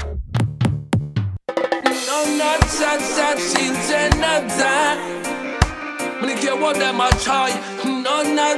No, not children not die. I don't care what them a try. No, not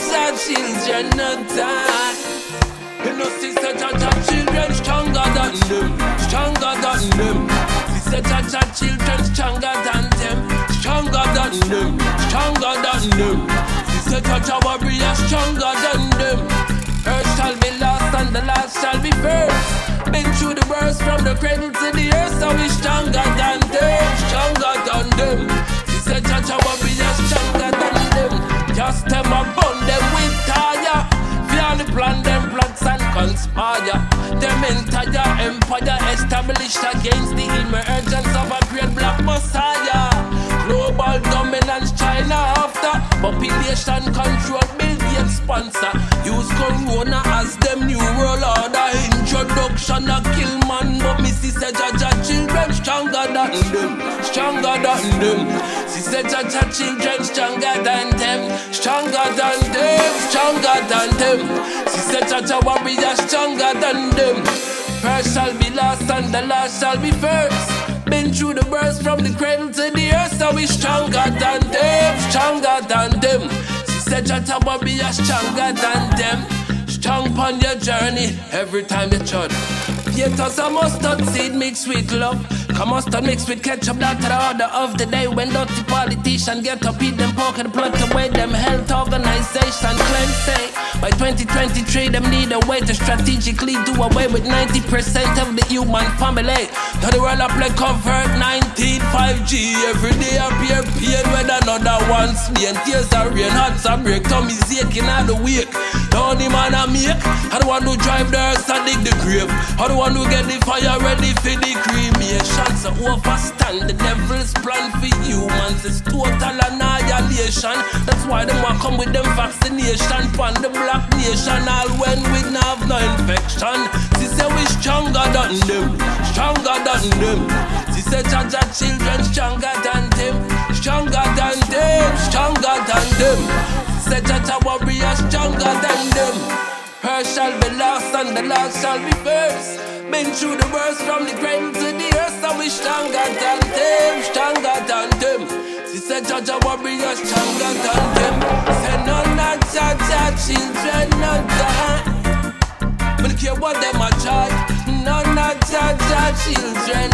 children not die. You know, sister, children stronger than them, stronger than them. Sister, children stronger than them, stronger than them, stronger than them. Sister, warrior stronger than them. First shall be last and the last shall be first. Been through the worst from the cradle to the earth, so we stronger than them, stronger than them. Sister, warrior stronger than them. Just them upon them with tire. Fear the plan, them plots and conspire. Them entire empire established against the emergence of a great black messiah. Global dominance, China after. Population control, Bill Gates sponsor. Use corona as them new world order. Introduction a kill man, but me sister Jaja children stronger than them, stronger than them. Sister Jaja children stronger than them, stronger than them, stronger than them. Sister Jaja warrior stronger than them. First shall be last and the last shall be first. Been through the worst from the cradle to the earth, so we stronger than them, stronger than them. Sister Jaja warrior stronger than them. Strong on your journey every time you trod. Potatoes a mustard seed mixed with love. Come mustard mixed with ketchup, that's the order of the day. When dirty politicians get up, eat them pork and plot away them health organization claim say by 2023 them need a way to strategically do away with 90% of the human family. Now the world I play convert 19 5G every day appear pain when another one slain. Tears are rain, hearts are break, tummy's aching out the wake. The only man I make, I don't want to drive the earth and dig the grave. I don't want to get the fire ready for the cremation. So overstand the devil's plan for humans is total annihilation. That's why they want come with them vaccination from the black nation. All when we have no infection. She say we stronger than them, stronger than them. She say Jaja children stronger than them, stronger than them, stronger than them. She say Jaja warrior stronger than them. First shall be last and the last shall be first. Been through the worst from the cradle to the earth, so we stronger than them, stronger than them. She said Jaja warrior stronger than them. Say none of Jaja children not die. I don't care what them a try. None of Jaja children